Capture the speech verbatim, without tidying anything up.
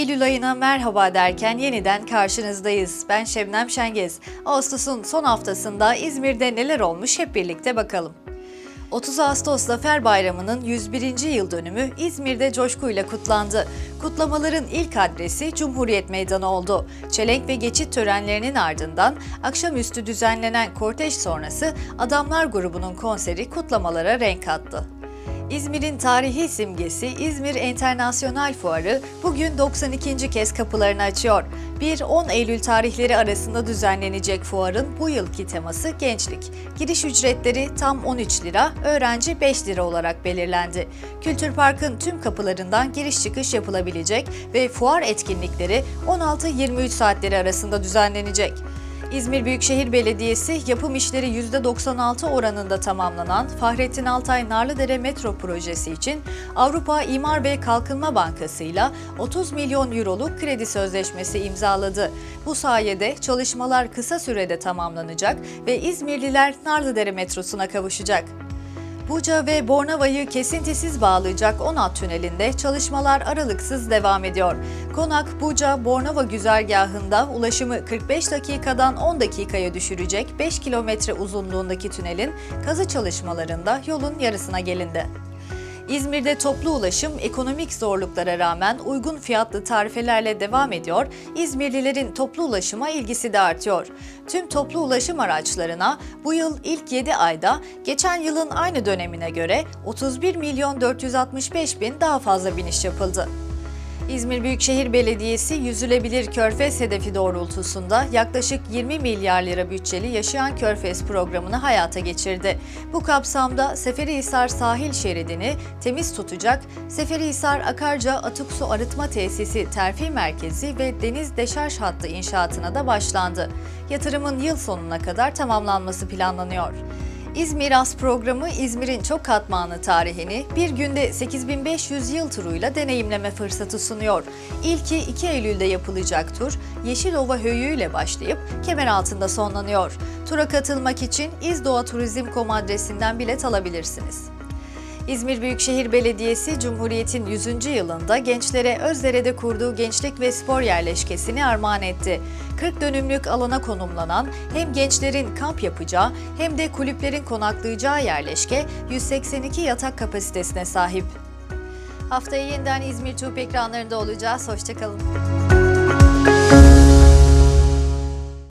Eylül ayına merhaba derken yeniden karşınızdayız. Ben Şebnem Şengez. Ağustos'un son haftasında İzmir'de neler olmuş hep birlikte bakalım. otuz Ağustos Zafer Bayramı'nın yüz birinci yıl dönümü İzmir'de coşkuyla kutlandı. Kutlamaların ilk adresi Cumhuriyet Meydanı oldu. Çelenk ve geçit törenlerinin ardından akşamüstü düzenlenen kortej sonrası Adamlar grubunun konseri kutlamalara renk kattı. İzmir'in tarihi simgesi İzmir Enternasyonal Fuarı bugün doksan ikinci kez kapılarını açıyor. bir on Eylül tarihleri arasında düzenlenecek fuarın bu yılki teması gençlik. Giriş ücretleri tam on üç lira, öğrenci beş lira olarak belirlendi. Kültür Park'ın tüm kapılarından giriş çıkış yapılabilecek ve fuar etkinlikleri on altı yirmi üç saatleri arasında düzenlenecek. İzmir Büyükşehir Belediyesi yapım işleri yüzde doksan altı oranında tamamlanan Fahrettin Altay Narlıdere Metro projesi için Avrupa İmar ve Kalkınma Bankası ile otuz milyon euroluk kredi sözleşmesi imzaladı. Bu sayede çalışmalar kısa sürede tamamlanacak ve İzmirliler Narlıdere metrosuna kavuşacak. Buca ve Bornova'yı kesintisiz bağlayacak Onat Tüneli'nde çalışmalar aralıksız devam ediyor. Konak-Buca-Bornova güzergahında ulaşımı kırk beş dakikadan on dakikaya düşürecek beş kilometre uzunluğundaki tünelin kazı çalışmalarında yolun yarısına gelindi. İzmir'de toplu ulaşım ekonomik zorluklara rağmen uygun fiyatlı tarifelerle devam ediyor, İzmirlilerin toplu ulaşıma ilgisi de artıyor. Tüm toplu ulaşım araçlarına bu yıl ilk yedi ayda geçen yılın aynı dönemine göre otuz bir milyon dört yüz altmış beş bin daha fazla biniş yapıldı. İzmir Büyükşehir Belediyesi yüzülebilir Körfez hedefi doğrultusunda yaklaşık yirmi milyar lira bütçeli Yaşayan Körfez programını hayata geçirdi. Bu kapsamda Seferihisar sahil şeridini temiz tutacak, Seferihisar Akarca Atık Su Arıtma Tesisi Terfi Merkezi ve deniz deşarj hattı inşaatına da başlandı. Yatırımın yıl sonuna kadar tamamlanması planlanıyor. İzmiras programı İzmir'in çok katmanlı tarihini bir günde sekiz bin beş yüz yıl turuyla deneyimleme fırsatı sunuyor. İlki iki Eylül'de yapılacak tur, Yeşilova Höyüğü ile başlayıp Kemeraltı'nda sonlanıyor. Tura katılmak için İzdoğa Turizm nokta com adresinden bilet alabilirsiniz. İzmir Büyükşehir Belediyesi Cumhuriyet'in yüzüncü yılında gençlere Özdere'de kurduğu gençlik ve spor yerleşkesini armağan etti. kırk dönümlük alana konumlanan hem gençlerin kamp yapacağı hem de kulüplerin konaklayacağı yerleşke yüz seksen iki yatak kapasitesine sahip. Haftaya yeniden İzmir T U P ekranlarında olacağız. Hoşça kalın.